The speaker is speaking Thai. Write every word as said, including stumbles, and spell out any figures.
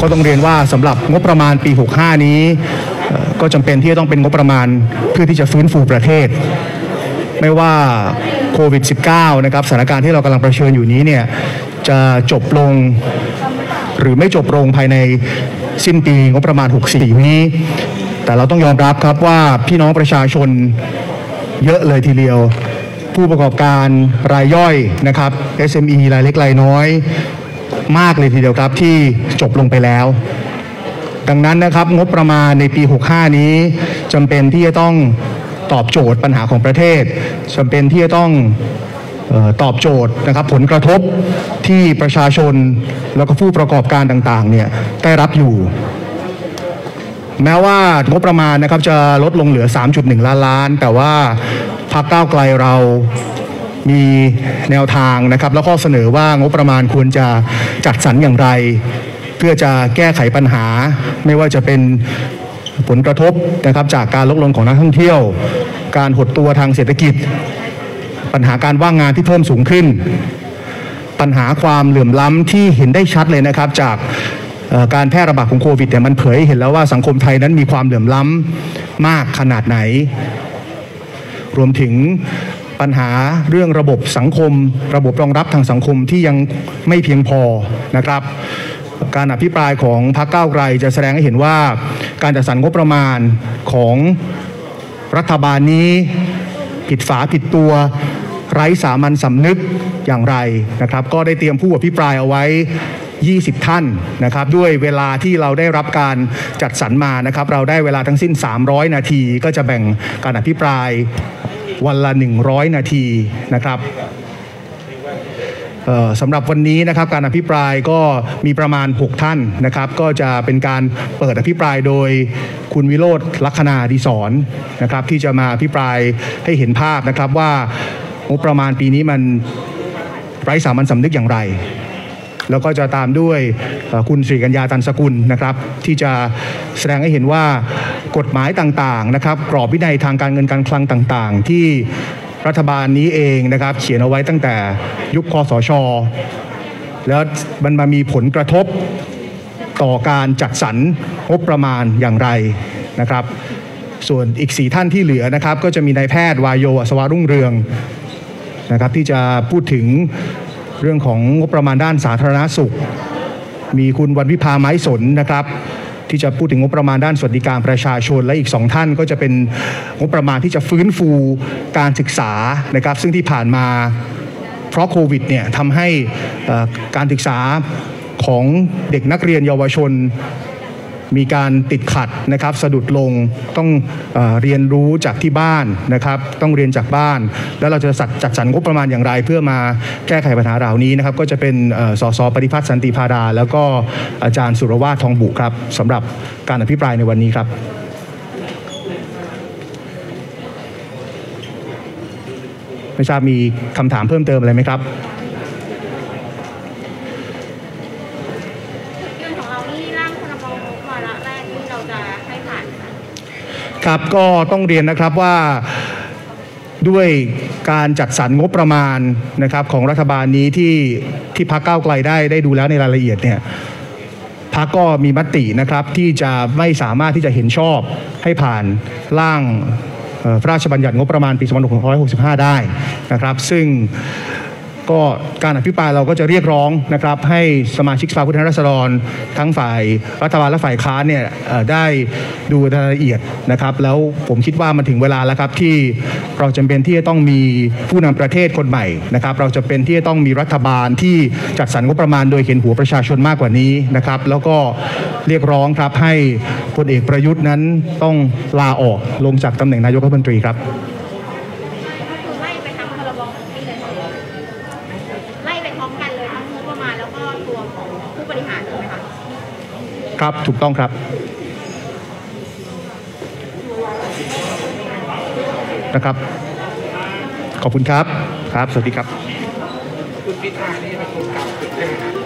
ก็ต้องเรียนว่าสำหรับงบประมาณปีหกสิบห้านี้ก็จำเป็นที่จะต้องเป็นงบประมาณเพื่อที่จะฟื้นฟูประเทศไม่ว่าโควิด สิบเก้า นะครับสถานการณ์ที่เรากำลังเผชิญอยู่นี้เนี่ยจะจบลงหรือไม่จบลงภายในสิ้นปีงบประมาณหกสิบสี่นี้แต่เราต้องยอมรับครับว่าพี่น้องประชาชนเยอะเลยทีเดียวผู้ประกอบการรายย่อยนะครับ เอส เอ็ม อี รายเล็กรายน้อยมากเลยทีเดียวครับที่จบลงไปแล้วดังนั้นนะครับงบประมาณในปีหกสิบห้านี้จำเป็นที่จะต้องตอบโจทย์ปัญหาของประเทศจำเป็นที่จะต้องเอ่อตอบโจทย์นะครับผลกระทบที่ประชาชนแล้วก็ผู้ประกอบการต่างๆเนี่ยได้รับอยู่แม้ว่างบประมาณนะครับจะลดลงเหลือ สามจุดหนึ่ง ล้านล้านแต่ว่าพรรคก้าวไกลเรามีแนวทางนะครับแล้วก็เสนอว่างบประมาณควรจะจัดสรรอย่างไรเพื่อจะแก้ไขปัญหาไม่ว่าจะเป็นผลกระทบนะครับจากการลดลงของนักท่องเที่ยวการหดตัวทางเศรษฐกิจปัญหาการว่างงานที่เพิ่มสูงขึ้นปัญหาความเหลื่อมล้ำที่เห็นได้ชัดเลยนะครับจากการแพร่ระบาดของโควิดแต่มันเผยให้เห็นแล้วว่าสังคมไทยนั้นมีความเหลื่อมล้ำมากขนาดไหนรวมถึงปัญหาเรื่องระบบสังคมระบบรองรับทางสังคมที่ยังไม่เพียงพอนะครับการอภิปรายของพรรคก้าวไกลจะแสดงให้เห็นว่าการจัดสรรงบประมาณของรัฐบาลนี้ผิดฝาผิดตัวไร้สามัญสำนึกอย่างไรนะครับก็ได้เตรียมผู้อภิปรายเอาไว้ยี่สิบท่านนะครับด้วยเวลาที่เราได้รับการจัดสรรมานะครับเราได้เวลาทั้งสิ้นสามร้อยนาทีก็จะแบ่งการอภิปรายวันละหนึ่งร้อยนาทีนะครับสำหรับวันนี้นะครับการอภิปรายก็มีประมาณหกท่านนะครับก็จะเป็นการเปิดอภิปรายโดยคุณวิโรจน์ลัคนาดิศรนะครับที่จะมาอภิปรายให้เห็นภาพนะครับว่างบประมาณปีนี้มันไร้สามัญสำนึกอย่างไรแล้วก็จะตามด้วยคุณศรีกัญญาตันสกุลนะครับที่จะแสดงให้เห็นว่ากฎหมายต่างๆนะครับกรอบวินัยทางการเงินการคลังต่างๆที่รัฐบาลนี้เองนะครับเขียนเอาไว้ตั้งแต่ยุคคสช.แล้วมันมามีผลกระทบต่อการจัดสรรงบประมาณอย่างไรนะครับส่วนอีกสี่ท่านที่เหลือนะครับก็จะมีนายแพทย์วายโยอัศวรุ่งเรืองนะครับที่จะพูดถึงเรื่องของงบประมาณด้านสาธารณสุขมีคุณวันวิภาไม้สนนะครับที่จะพูดถึงงบประมาณด้านสวัสดิการประชาชนและอีกสองท่านก็จะเป็นงบประมาณที่จะฟื้นฟูการศึกษานะครับซึ่งที่ผ่านมาเพราะโควิดเนี่ยทำให้การศึกษาของเด็กนักเรียนเยาวชนมีการติดขัดนะครับสะดุดลงต้องเอ่อเรียนรู้จากที่บ้านนะครับต้องเรียนจากบ้านแล้วเราจะจัดสรรงบประมาณอย่างไรเพื่อมาแก้ไขปัญหาเหล่านี้นะครับก็จะเป็นสสปฏิพัฒน์สันติพาดาแล้วก็อาจารย์สุรวาททองบุครับสำหรับการอภิปรายในวันนี้ครับไม่ทราบมีคำถามเพิ่มเติมอะไรไหมครับครับก็ต้องเรียนนะครับว่าด้วยการจัดสรรงบประมาณนะครับของรัฐบาลนี้ที่ที่พรรคก้าวไกลได้ได้ดูแล้วในรายละเอียดเนี่ยพรรคก็มีมตินะครับที่จะไม่สามารถที่จะเห็นชอบให้ผ่านร่างพระราชบัญญัติงบประมาณปีสองพันหกร้อยหกสิบห้าได้นะครับซึ่งก็การอภิปรายเราก็จะเรียกร้องนะครับให้สมาชิกสภาผู้แทนราษฎรทั้งฝ่ายรัฐบาลและฝ่ายค้านเนี่ยได้ดูรายละเอียดนะครับแล้วผมคิดว่ามันถึงเวลาแล้วครับที่เราจำเป็นที่จะต้องมีผู้นำประเทศคนใหม่นะครับเราจะเป็นที่จะต้องมีรัฐบาลที่จัดสรรงบประมาณโดยเห็นหัวประชาชนมากกว่านี้นะครับแล้วก็เรียกร้องครับให้พลเอกประยุทธ์นั้นต้องลาออกลงจากตำแหน่งนายกรัฐมนตรีครับครับถูกต้องครับนะครับขอบคุณครับครับสวัสดีครับคุณพิธานี่เป็นคนกล่าวถึง